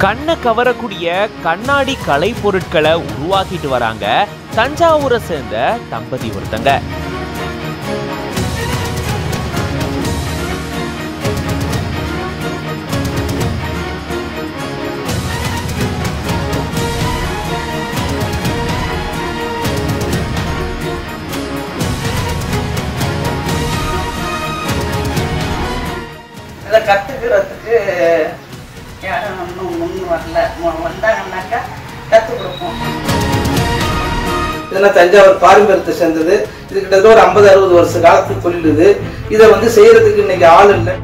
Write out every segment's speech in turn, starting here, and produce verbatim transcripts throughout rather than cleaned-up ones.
கண்ணை கவரக்கூடிய கண்ணாடி கலை பொருட்களை உருவாக்கிட்டு வராங்க தஞ்சாவூரை சேர்ந்த தம்பதி ஒருத்தங்க. இதை கற்றுக்கிறதுக்கு யாரும் இன்னும் முன் வரல. வந்தாங்கன்னாக்கா கற்றுக் கொடுப்போம். இதெல்லாம் தஞ்சாவூர் பாரம்பரியத்தை சேர்ந்தது. இது கிட்டத்தட்ட ஒரு ஐம்பது அறுபது வருஷ காலத்துக்கு தொழில் இது. இதை வந்து செய்யறதுக்கு இன்னைக்கு ஆள் இல்லை.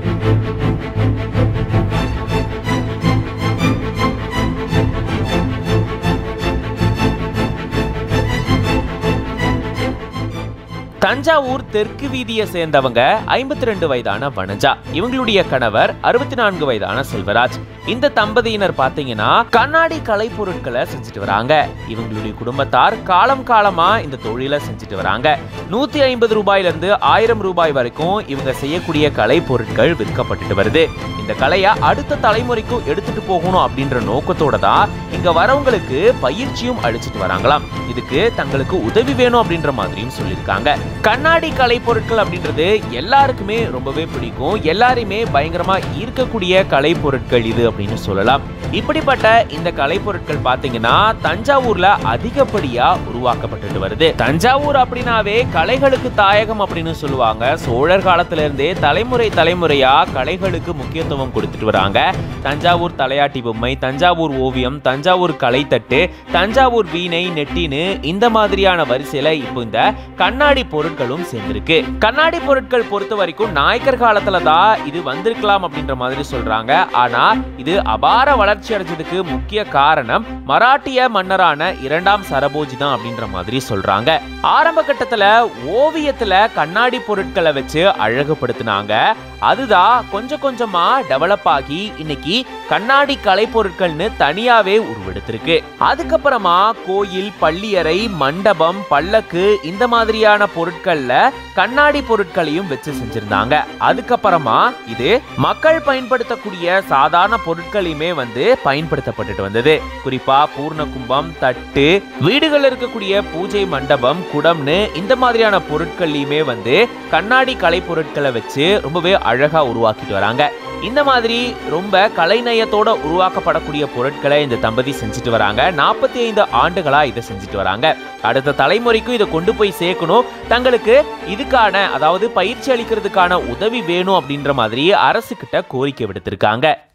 தஞ்சாவூர் தெற்கு வீதியை சேர்ந்தவங்க ஐம்பத்தி ரெண்டு வயதான வனஜா, இவங்களுடைய கணவர் அறுபத்தி நான்கு வயதான செல்வராஜ். இந்த தம்பதியினர் பாத்தீங்கன்னா கண்ணாடி கலை பொருட்களை செஞ்சுட்டு வராங்க. இவங்களுடைய குடும்பத்தார் காலம் காலமா இந்த தொழிலை செஞ்சுட்டு வராங்க. நூத்தி ஐம்பது ரூபாயில இருந்து ஆயிரம் ரூபாய் வரைக்கும் இவங்க செய்யக்கூடிய கலை பொருட்கள் விற்கப்பட்டுட்டு வருது. இந்த கலையை அடுத்த தலைமுறைக்கும் எடுத்துட்டு போகணும் அப்படின்ற நோக்கத்தோட தான் இங்க வரவங்களுக்கு பயிற்சியும் அளிச்சுட்டு வராங்களாம். இதுக்கு தங்களுக்கு உதவி வேணும் அப்படின்ற மாதிரியும் சொல்லியிருக்காங்க. கண்ணாடி கலை பொருட்கள் அப்படின்றது எல்லாருக்குமே ரொம்பவே பிடிக்கும். எல்லாரையுமே பயங்கரமா ஈர்க்கக்கூடிய கலை பொருட்கள் இது அப்படின்னு சொல்லலாம். இப்படிப்பட்ட இந்த கலை பொருட்கள் பாத்தீங்கன்னா தஞ்சாவூர்ல அதிகப்படியா உருவாக்கப்பட்டு வருது. தஞ்சாவூர் அப்படின்னாவே கலைகளுக்கு தாயகம் அப்படின்னு சொல்லுவாங்க. சோழர் காலத்துல இருந்தே தலைமுறை தலைமுறையா கலைகளுக்கு முக்கியத்துவம் கொடுத்துட்டு வராங்க. தஞ்சாவூர் தலையாட்டி பொம்மை, தஞ்சாவூர் ஓவியம், தஞ்சாவூர் கலைத்தட்டு, தஞ்சாவூர் வீணை, நெட்டின்னு இந்த மாதிரியான வரிசையில இப்போ இந்த கண்ணாடி பொருட்களும் சேர்ந்திருக்கு. கண்ணாடி பொருட்கள் பொறுத்த வரைக்கும் நாயக்கர் காலத்துல தான் இது வந்திருக்கலாம் அப்படின்ற மாதிரி சொல்றாங்க. ஆனா இது அபார வளர்ச்சி அடைஞ்சதுக்கு முக்கிய காரணம் மராட்டிய மன்னரான இரண்டாம் சரபோஜி தான் அப்படின்ற மாதிரி சொல்றாங்க. ஆரம்ப கட்டத்துல ஓவியத்துல கண்ணாடி பொருட்களை வச்சு அழகுபடுத்தினாங்க. அதுதான் கொஞ்சம் கொஞ்சமா டெவலப் ஆகி இன்னைக்கு கண்ணாடி கலை பொருட்கள்னு தனியாவே உருவெடுத்திருக்கு. அதுக்கப்புறமா கோயில், பள்ளியறை, மண்டபம், பல்லக்கு இந்த மாதிரியான பொருட்கள்ல கண்ணாடி பொருட்களையும் வச்சு செஞ்சிருந்தாங்க. அதுக்கப்புறமா இது மக்கள் பயன்படுத்தக்கூடிய சாதாரண பொருட்களையுமே வந்து பயன்படுத்தப்பட்டு வந்தது. குறிப்பா பூர்ண கும்பம், தட்டு, வீடுகள் இருக்கக்கூடிய பூஜை மண்டபம், குடம்னு இந்த மாதிரியான பொருட்கள்லயுமே வந்து கண்ணாடி கலை பொருட்களை வச்சு ரொம்பவே அழகா உருவாக்கிட்டு வராங்க. இந்த மாதிரி ரொம்ப கலைநயத்தோட உருவாக்கப்படக்கூடிய பொருட்களை இந்த தம்பதி செஞ்சுட்டு வராங்க. நாற்பத்தி ஐந்து ஆண்டுகளா இதை செஞ்சுட்டு வராங்க. அடுத்த தலைமுறைக்கும் இதை கொண்டு போய் சேர்க்கணும். தங்களுக்கு இதுக்கான அதாவது பயிற்சி அளிக்கிறதுக்கான உதவி வேணும் அப்படின்ற மாதிரி அரசு கிட்ட கோரிக்கை விடுத்திருக்காங்க.